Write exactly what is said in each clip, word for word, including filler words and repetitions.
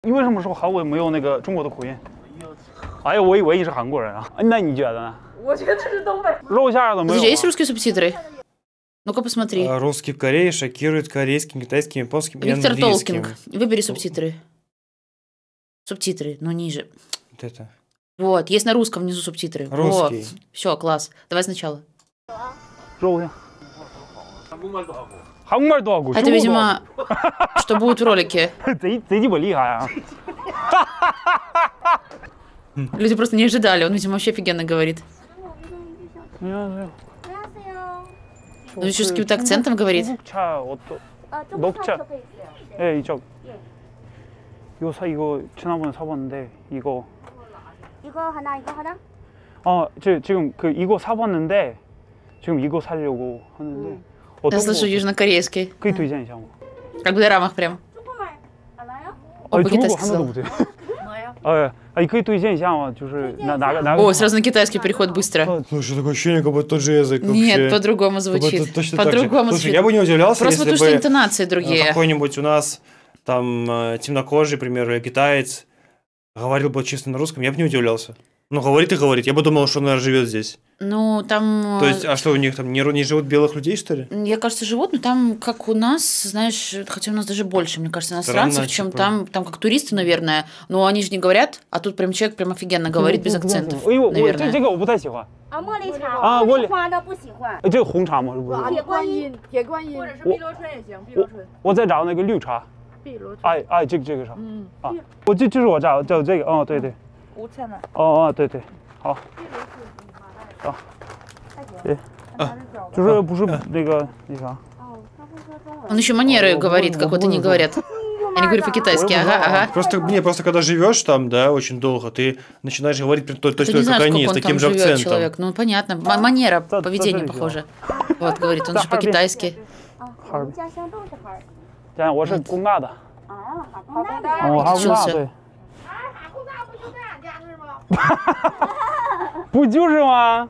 你为什么说韩文没有那个中国的口音？哎呀，我以为你是韩国人啊。那你觉得呢？ 我觉得是东北。 肉馅的没有。 Здесь есть русские субтитры? Ну-ка посмотри. Русский в Корее шокирует корейским, китайским, японским и Виктор английским. Толкинг. Выбери субтитры. Субтитры, но ниже. Вот это. Вот, есть на русском внизу субтитры. Русский. Все, класс. Давай сначала. 肉馅. 한국말도 하고. Это, видимо, что будет в ролике. Люди просто не ожидали. Он, видимо, вообще офигенно говорит. Он еще с каким-то акцентом говорит. 녹차. 예, 이쪽. 이거 사 이거 지난번에 사봤는데 이거. 이거 하나, 이거 하나? 어, 저, 지금 그 이거 사봤는데 지금 이거 사려고 하는데. Я слышу южнокорейский. Как в дорамах прям. О, по-китайски сказал. О, сразу на китайский переход быстро. Слушай, такое ощущение, как будто тот же язык. Нет, по-другому звучит. По-другому звучит. Я бы не удивлялся, просто если потому, что интонации другие. Какой-нибудь у нас там темнокожий, к примеру, китаец говорил бы чисто на русском, я бы не удивлялся. Ну, говорит и говорит. Я бы думал, что он, наверное, живет здесь. Ну, там... То есть, а что, у них там не, не живут белых людей, что ли? Я, кажется, живут, но там, как у нас, знаешь, хотя у нас даже больше, мне кажется, иностранцев, Странно, чем типа... там, там как туристы, наверное. Но они же не говорят, а тут прям человек прям офигенно говорит, без акцентов, наверное. 这个我不太喜欢。 啊，茉莉茶。 啊，茉莉花的不喜欢。 这个红茶吗？是不是？ 铁观音，铁观音，或者是碧螺春也行，碧螺春。 我在找那个绿茶。 碧螺春。 哎哎，这个这个茶。嗯。啊，我这就是我找找这个，哦，对对。 无钱的。 哦哦，对对。 好，好，对，就是不是那个那啥。 Он еще манеры говорит, как вот они говорят. Они говорят по-китайски, ага, ага. Просто, не, просто когда живешь там, да, очень долго, ты начинаешь говорить точно как они, с таким же акцентом. Человек. Ну, понятно, манера, поведение похоже. Вот, говорит, он же по-китайски. 家乡，我是工大的。 啊， 哦，哈工大对。 不就是吗？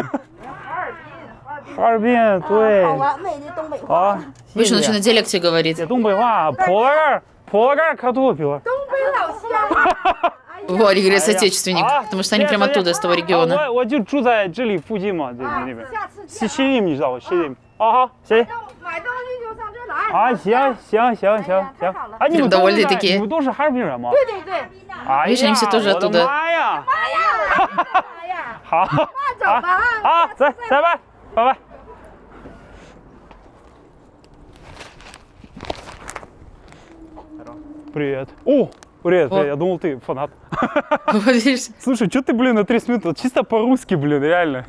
哈尔滨，对。好， Видишь, он еще на диалекте говорит. 东北话，破盖破盖картофель。 东北老乡。 Вот, они говорят, соотечественник, потому что они прямо оттуда, с того региона. 我我就住在这里附近嘛，这那边。西西里你知道吗？西里。哦好，行。 买东西就上这来。 啊，行行行行行。哎，你们都是你们都是哈尔滨人吗？ 对对对。 Видишь, они все тоже оттуда. 妈呀！ 妈呀！ 好， 走吧。 好，再再拜，拜拜。Привет. О, привет, привет. Я думал, ты фанат. Слушай, что ты, блин, на тридцать минут? Чисто по-русски, блин, реально.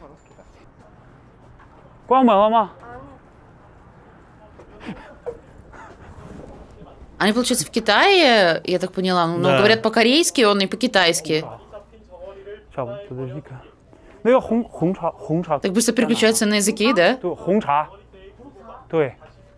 关门了吗？ Они, получается, в Китае, я так поняла, но да. говорят по-корейски, он и по-китайски. Так быстро переключаются на языки, да? 红茶，对，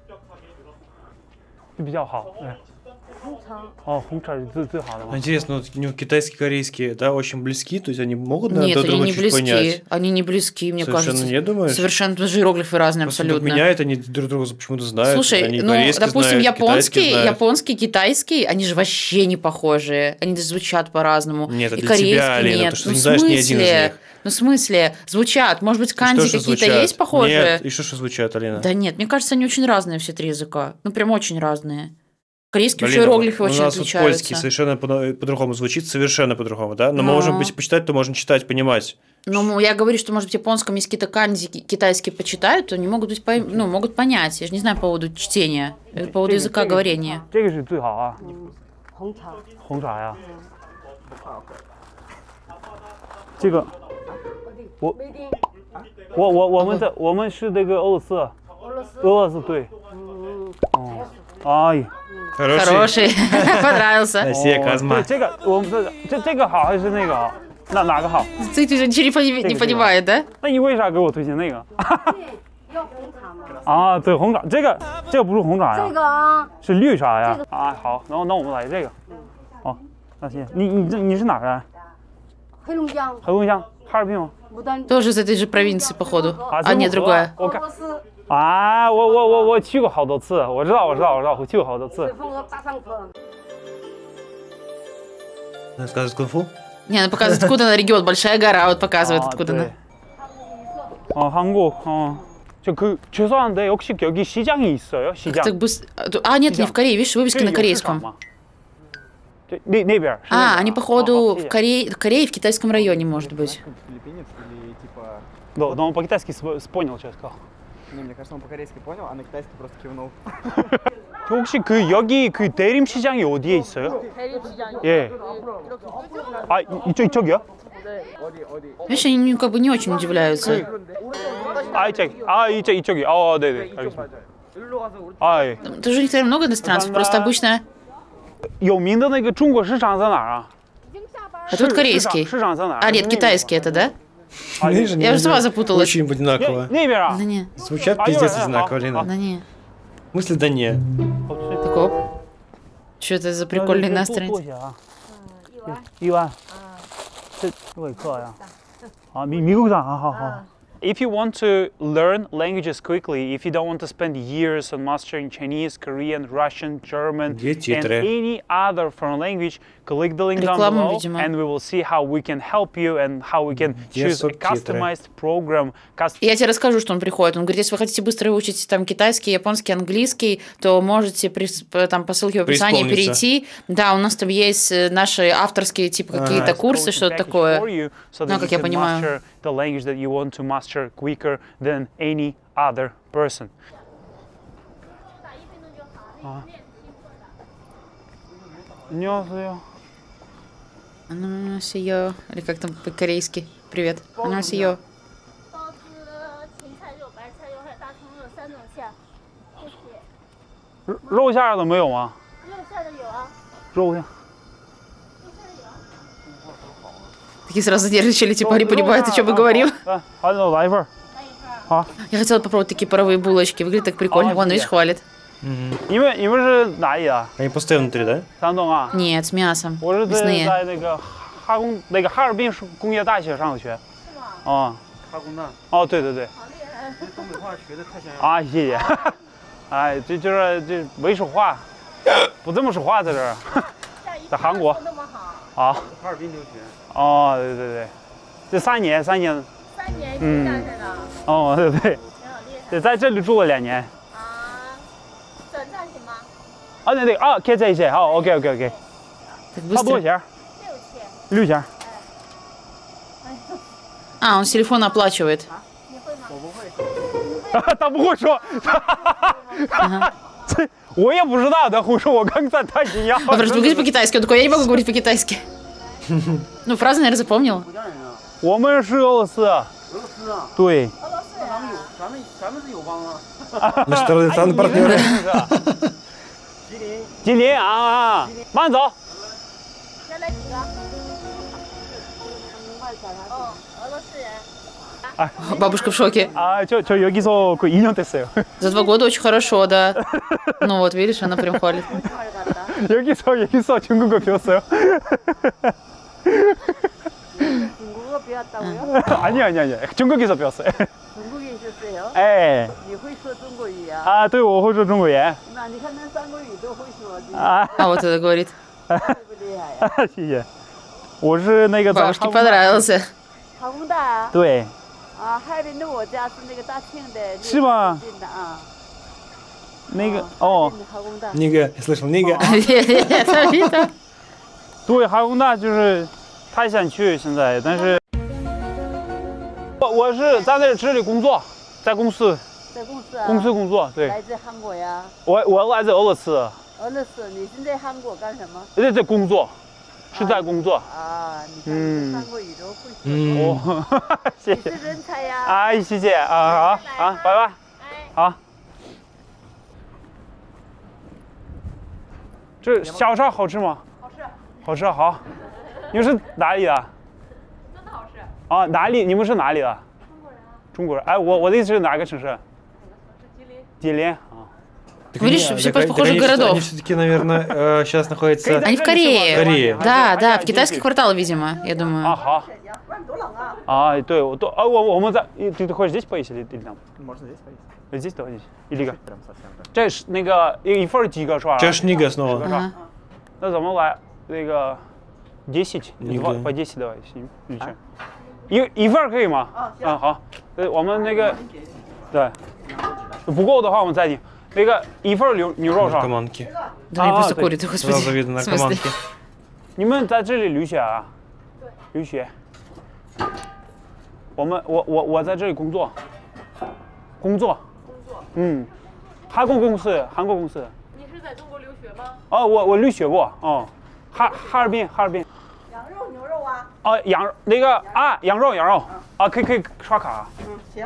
比较好。哦，红茶最最好的。 Интересно, вот китайский, корейский, да, очень близки, то есть они могут Нет, друг друга они не чуть близки. понять? Они не близки, мне Совершенно кажется. не думаешь? Совершенно даже иероглифы разные Просто абсолютно. Меняют, они друг друга почему-то знают. Слушай, они ну, допустим, знают, японский, знают. японский, китайский, они же вообще не похожи. Они даже звучат по-разному. Нет, это и для корейский тебя, Алина, нет. то, что ну, ты не знаешь ни один из них. Ну, в смысле? Звучат. Может быть, канзи какие-то есть похожие? Нет, и что, что звучат, Алина? Да нет, мне кажется, они очень разные, все три языка. Ну, прям очень разные. Корейский еще Алина, иероглифы очень у нас отличаются. Вот польский совершенно по-другому звучит, совершенно по-другому, да? Но, Но... можем быть, почитать, то можно читать, понимать. Ну, я говорю, что, может быть, в японском, если какие-то канзи китайские почитают, то они могут, быть, ну, могут понять. Я же не знаю по поводу чтения, по поводу языка говорения. 这个是最好啊。 红茶。 红茶呀。这个，我我我我们在我们是那个俄罗斯。俄罗斯。俄罗斯对。哦。哎。 Хороший, Хороший. Понравился. 这个我们这这这个好还是那个好？哪哪个好？ 这这ничего не понимает, не понимает, да? 那你为啥给我推荐那个？要红茶吗？啊，对，红茶，这个这个不是红茶呀， 这个啊是绿茶呀。啊，好，那那我们来这个。好，那行，你你这你是哪人？ 黑龙江。 黑龙江，哈尔滨吗？ Тоже из этой же провинции, походу. А нет, другая. 我看啊，我我我我去过好多次，我知道我知道我知道，我去过好多次。 Рассказывает кунг-фу? Не, она показывает, откуда она регион. Большая гора, вот показывает, 아, откуда 네. она. 어, 한국. 어. 저 그 죄송한데 혹시 여기 시장이 있어요? 시장. Так быстро... А, нет, не в Корее, видишь, вывески на корейском. 네, 네边. А, они, походу, в Корее, в Корее, в китайском районе, может быть. Филиппинец или типа... 너, 너 по-китайски понял, что я сказал. Не, мне кажется, он по-корейски понял, а на китайский просто кивнул. 저 혹시 그 여기 그 대림 시장이 어디에 있어요? 대림 시장이. 예. 아, 이- 이쪽 이쪽이요? 어디 어디? Видишь, они как бы не очень удивляются. 아, 이쪽. 아, 이쪽 이쪽이. 어, 네, 네. 알겠습니다. 일로 가서 우리 아, 예. Там тоже у них, наверное, много иностранцев, просто обычно... 有名的那个中国市场在哪儿啊？ Это вот корейский. 市场在哪儿？ А, нет, китайский это, да? Видишь, Я уже сама запуталась. Очень одинаково. 那边啊 Да。не, Звучат А, пиздец Юра, одинаково, а, Лена. да не. В смысле, да не. Так, оп. Что это за прикольный иностранец? 一万。这贵客呀。啊，米米国上，好好好。If you want to learn languages quickly, if you don't want to spend years on mastering Chinese, Korean, Russian, German, Где and титры? any other foreign language, click the link down Реклама, below, видимо. and we will see how we can help you and how we can Где choose a субтитры? customized program. Cust- Я тебе расскажу, что он приходит. Он говорит, если вы хотите быстро выучить там китайский, японский, английский, то можете прис- по- там по ссылке в описании Преисполниться. перейти. Да, у нас там есть э, наши авторские типа какие-то курсы, coaching что-то package такое. for you, so Ну, that как you я can понимаю. master the language that you want to master quicker than any other person. 아. 안녕하세요. Аннyeonghaseyo. Или как там по-корейски. Привет. Аннyeonghaseyo. 包子、芹菜肉、白菜肉还有大葱肉三种馅，谢谢。 肉馅的没有吗？ 肉馅的有啊， 肉馅。 Такие сразу нервничали, типа, не понимают, о чем мы говорим. Да, один来一份。好， Я хотела попробовать такие паровые булочки. Выглядит так прикольно. Вон, видишь, хвалит. 你们你们是哪里的？ Они постоянно внутри, да? 山东啊。 Нет, с мясом. 我是在 Мясные. 在那个哈工那个哈尔滨工业大学上的学。哦。 哈工大， 哦，对对对。 东北话学的太像样。 啊，谢谢。哎，这就是这没说话，不这么说话在这儿，在韩国。 那么好， 啊。 哈尔滨留学。 哦，对对对，这三年三年。 三年级下去的， 哦，对对， 挺有厉害对，在这里住了两年。 啊。转账行吗？ 啊，对对啊，可以在一起，好，OK OK OK， Так 差不多 быстро. 钱， 六千。 六千。 А, он с телефона оплачивает. 你会吗？ 我不会。 他不会说，这我也不知道，他会说，我刚才太惊讶 Он говорит, вы говорите по-китайски. Он такой, я не могу говорить по-китайски. Ну, фразу, наверное, запомнил. 福建人啊， 我们是俄罗斯， 俄罗斯啊， 对。 俄罗斯人咱们有啊。 咱们咱们是友邦啊。 Наши традиционные партнеры. 吉林。 吉林啊啊，慢走。 再来几个？哦，俄罗斯人。 Бабушка в шоке. 아, 저, 저 여기서 그 이 년 됐어요. За два года очень хорошо, да. Ну вот, видишь, она прям хвалит. 여기서 여기서 중국어 배웠어요. 중국어 배웠다고요? 아니요, 아니요, 아니요. 중국에서 배웠어요. 중국에 있었어요? 예. 你会说中国语呀？ 啊，对，我会说中国语。 那你看那三国语都会说，你啊， А вот это говорит. 厉不厉害呀？ 谢谢。我是那个在 Бабушке 哈工大 понравился. 哈工大啊？ 对， 啊，哈尔滨的我家是那个大庆的， 是吗近的啊。 那个哈哦尔，滨的哈工大。 Нига, я слышал, Нига. Это видно. 对，哈工大就是太想去现在，但是我我是在那这里工作，在公司在公司啊？ 公司工作。对， 来自韩国呀？ 我我来自俄罗斯， 俄罗斯，你是在韩国干什么？ 在在工作，是在工作。 啊，你看嗯这三国语都会说。 嗯哦，谢谢。 你是人才呀？ 哎，谢谢啊，好啊，拜拜， 哎， 好。这小烧好吃吗？ 好吃， 好吃，好。你们是哪里的？ 真的好吃。 啊，哪里？你们是哪里的？ 中国人啊， 中国人。哎，我我的意思是哪个城市？ 是吉林。 吉林啊。 Так Видишь, они- все так они- похожих так они- городов. Они все-таки, наверное, э, сейчас находятся... Они в Корее. Корее. Да, да, в Они китайский дети. квартал, видимо, я 啊 думаю. 好。啊，对，我都啊我我们在，ты ты хочешь здесь поесть или или там？ Можно здесь поесть? Здесь давай здесь или个？ Прям совсем так. 这是那个一一份几个是吧？ Чаш Нига снова. Ага. 那怎么来那个 десять? Не Два, знаю. по десять давай снимем.一一份儿可以吗？嗯，好。呃，我们那个，对，不够的话我们再订。那个一份儿牛牛肉是吧？ Наркоманки. Да, они А, просто то курят, господи. Сразу видно В смысле? наркоманки. 你们在这里留学啊？对，留学。我们我我我在这里工作。工作。工作。嗯，韩国公司，韩国公司。 你是在中国留学吗？ 哦，我我留学过哦，哈哈尔滨哈尔滨。 羊肉、牛肉啊？ 哦，羊那个啊，羊肉羊肉啊，可以可以刷卡。 嗯，行。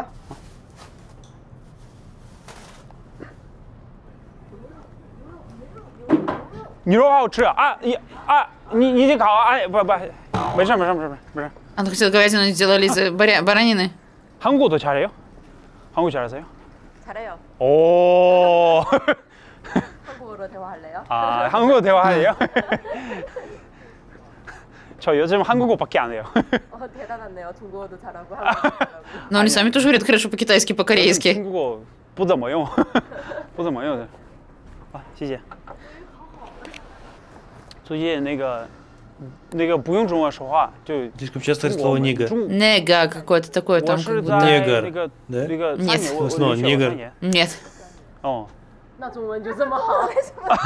牛肉好吃啊！一啊，你你得烤哎，不不，没事没事没事没事。 Она хотела говядину сделали из баря- баранины. 한국어도 잘해요? 한국 잘하세요? 잘해요. 오. 한국어로 대화할래요? 아, 한국어 대화해요? 저 요즘 한국어밖에 안 해요. 어, 대단하네요. 중국어도 잘하고 한국어도 잘하고. Но они сами тоже говорят хорошо по-китайски, по-корейски. 한국어 不怎么用，不怎么用的。啊，谢谢。最近那个那个不用中文说话，就 Слишком часто говорит слово «нигер». 中 Нега какое-то такое 我 там. 是 как 在 будто- Негр, 那个 да? 那个 Нет. 三年，我我 Снова 留学过 негр 三年。 Нет. 哦， 那中文就这么好？为什么？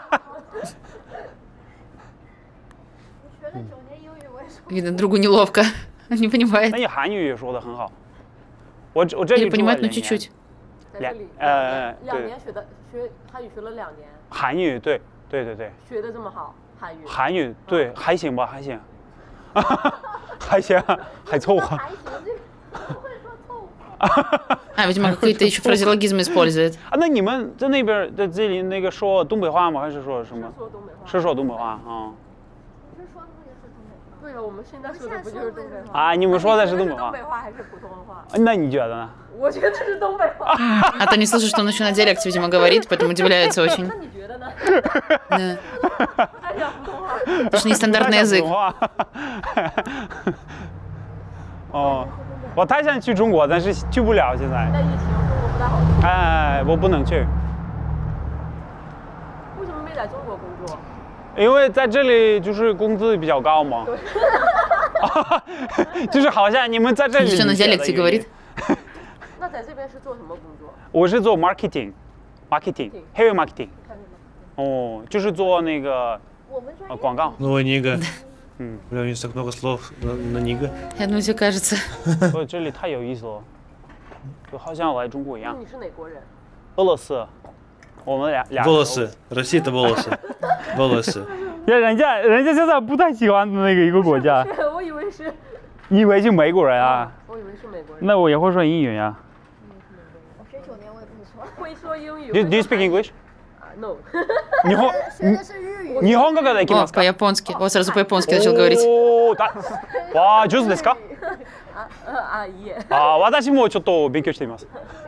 学了九年英语，我也说 Видно, другу неловко. Не понимает. 那你韩语也说的很好。我我这里 Или 住了 понимает, но 两年 чуть-чуть. 在这里两呃两对年学的学韩语学了两年， 韩语对对对对。 学的这么好，韩语。 韩语对还行吧，还行，还行，还凑合。 还行，这不会说凑合。 А, видимо, какие-то еще фразеологизмы использует. 啊，那你们在那边在这里那个说东北话吗？还是说什么？ 说东北话。 是说东北话啊？ 你是说的不也是东北话？ 对啊，我们现在说的不就是东北话？ 啊，你们说的是东北话你觉得是东北。话还是普通话？ 那你觉得呢？ 我觉得是东北话。 А то не слышишь, что он еще на диалекте, видимо, говорит, поэтому удивляется очень. 那你觉得呢？ Да. 还是普通话？ Потому что нестандартный язык. 哦，我太想去中国，但是去不了现在。 那疫情中国不大好去， 哎，我不能去， 为什么没在中国工作？ 因为在这里就是工资比较高嘛。就是好像你们在这里。 Всё на диалекте говорит. 那在这边是做什么工作？ 我是做 marketing，marketing， 해외 marketing。 看什么？ 哦，就是做那个呃广告。 Слово «нига». М. Бля, у них так много слов на, на «нига». Я думаю, тебе кажется. 所以这里太有意思了，就好像来中国一样。 你是哪国人？ 俄罗斯，我们俩俩。 Волосы. Россия — это волосы. Волосы. 呀，人家人家现在不太喜欢那个一个国家， 我以为是， 你以为是美国人啊？ 我以为是美国人。 那我也会说英语呀。 我学九年我也不会说。 会说英语。 Do Do you speak English？ No。 日本学的是日语。 日本語ができま О, すか？ по-японски. Вот сразу по-японски начал говорить. おーだわあ上手ですか？ あ、あ、いいえ。 あ、私もちょっと勉強しています。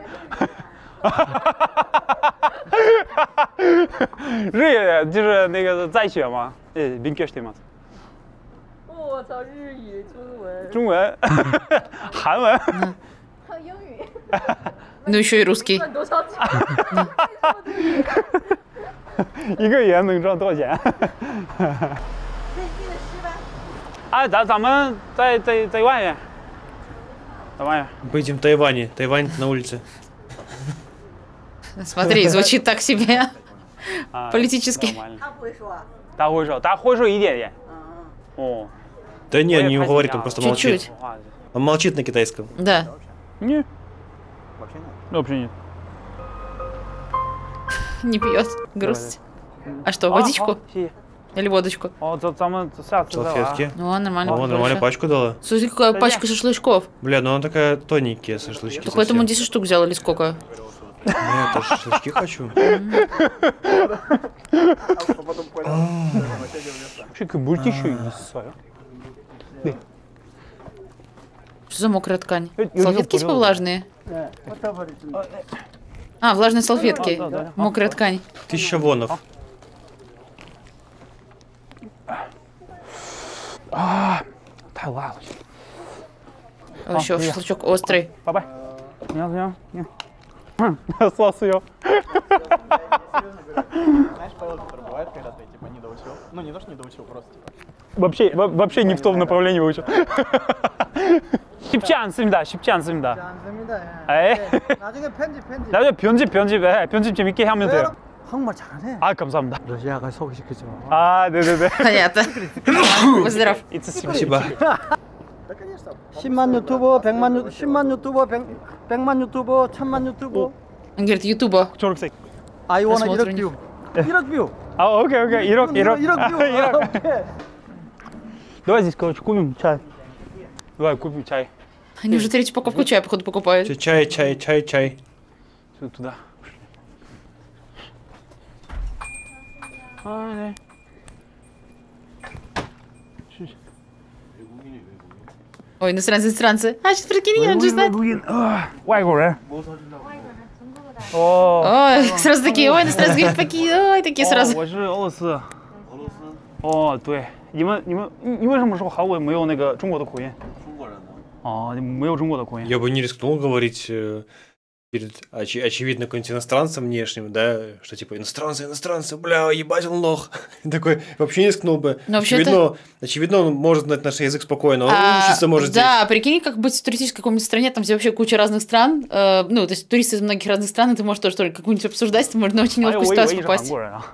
日语就是那个在学吗？呃，勉強しています。 我操，日语、中文。 中文、韩文。 还有英语。 Ну, еще и русский. 赚多少钱？ 一个月能赚多少钱？哎，咱咱们在在在外面，在外面。 Поедем в Тайване. Тайвань на улице. Смотри, звучит так себе. 啊 Политически. нормально 他不会说啊。 他会说，他会说一点点。 嗯。 哦。 Да не, не говорит, он просто Чуть-чуть. молчит. Он молчит на китайском. Да. Не, Вообще нет. вообще нет. Не пьет. Грусть. А что, водичку? 好谢谢。 Или водочку? 哦，咱咱们下次再玩。 Салфетки. Ну, нормально. О, нормально побольше. пачку дала. Слушай, какая пачка шашлычков. Бля, ну она такая тоненькая, шашлычки. Так поэтому совсем. десять штук взял или сколько? Ну, я тоже шашлычки хочу. А потом понял, что вообще не вместо. 혹시 그 물티슈 있어요? 네. Что за мокрая ткань? Э, я Салфетки не типа понял. влажные? 네. А, влажные салфетки. Да, да, да. Мокрая ткань. Тысяча вонов. 아, 太辣了。 А еще привет. шашлычок острый. 拜拜。안녕 안녕 안녕. 쏘았어요. Знаешь, Павел, который бывает, когда ты типа не доучил? Ну не то, что не доучил, просто типа вообще, во- вообще не в том направлении выучил. 쉽지않습니다. 쉽지않습니다. 않습니다. 에이. 나중에 편집 편집. 나중에 편집 편집 에, 편집 재밌게 하면 돼요. 한국말 잘하네. 아 감사합니다. 러시아가 소개시켜줘. 아 네네네. Понятно. Будь здоров. It's Спасибо. 십만 유튜버, 백만 유, 십만 유튜버, 백, 백만 유튜버, 천만 유튜버. Он говорит, ютуба. 초록색. I wanna Просмотры 일억 뷰. 일억 뷰. 아 오케이 오케이 일억 일억. 일억 뷰. 아, 일억. 오케이. Давай здесь, короче, купим чай. Давай купим чай. Они уже третью упаковку чая, походу, покупают. Чай, чай, чай, чай. Сюда, туда. А, 네. Ой, иностранцы, иностранцы. А, сейчас прикинь, он же знает. 外国人. 어. Ой, сразу такие, ой, иностранцы, говорит, такие, ой, такие сразу. 我是俄罗斯。俄罗斯。哦，对，你们你们你你为什么说韩文没有那个中国的口音？中国人呢？哦，没有中国的口音。 Я бы не рискнул говорить э, перед очи- очевидно каким-нибудь иностранцем внешним, да, что типа иностранцы, иностранцы, бля, ебать он лох. Такой вообще не рискнул бы. Но вообще-то- очевидно, очевидно, он может знать наш язык спокойно, он А, учиться может здесь. Да, прикинь, как быть в туристической какой-нибудь стране, там, где вообще куча разных стран, э, ну, то есть туристы из многих разных стран, и ты можешь тоже только какую-нибудь обсуждать, ты можешь на очень 哎呦， неловкую 我以为 ситуацию 你是韩 попасть. 国人啊。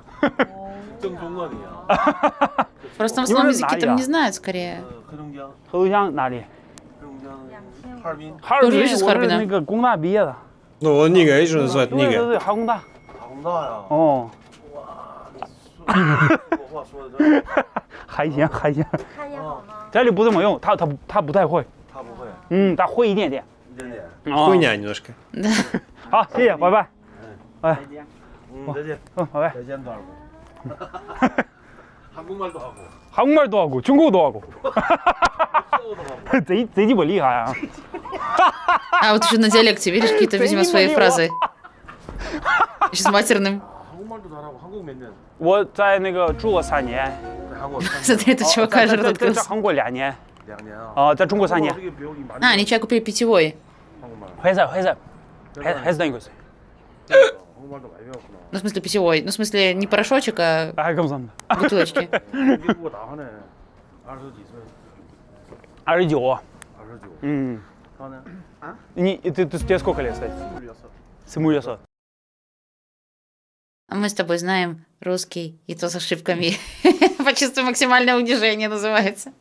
Просто в Вы основном же языки знаете, там а? не знают, скорее. 黑龙江哪里？哈尔滨。哈尔滨， 都是哈尔滨的我是那个工大毕业的。 Ну, он Нига, видишь, он называет 对对 Нига. 对，哈工大。哈工大呀。哦。话说的还行还行。 他也好吗？ 这里不怎么用，他他他不太会。他不会。嗯，他会一点点。一点点。 Хуйня немножко. 好，谢谢，拜拜。哎， 음,再见. 어,拜拜. 대전도 하고. 한국말도 하고. 한국말도 하고 중국어도 하고. 贼贼鸡巴厉害啊！ А вот еще на диалекте, видишь, какие-то, видимо, свои фразы. Еще с матерным. 한국말도 잘하고 한국 몇 년? 我在那个住了三年， 네, 한국 Смотри, это чувака 在 же 在在在 открылся. 韩国两年， 两年啊. 啊，在中国三年。 어떻게 배우기 많이 А, они чай купили питьевой. 한국말. 회사 회사 회사 다니고 있어요. 한국말도 많이 배웠구나. Ну, в смысле, питьевой. Ну, в смысле, не порошочек, а 아 감사합니다. бутылочки. 중국어 다 하네. 알아서几岁? 二十九。 알아서. 嗯， 저는 你ты ты тебе сколько лет, кстати? 스물여섯. 스물여섯. А мы с тобой знаем русский, и то с ошибками. Почувствуй максимальное унижение называется.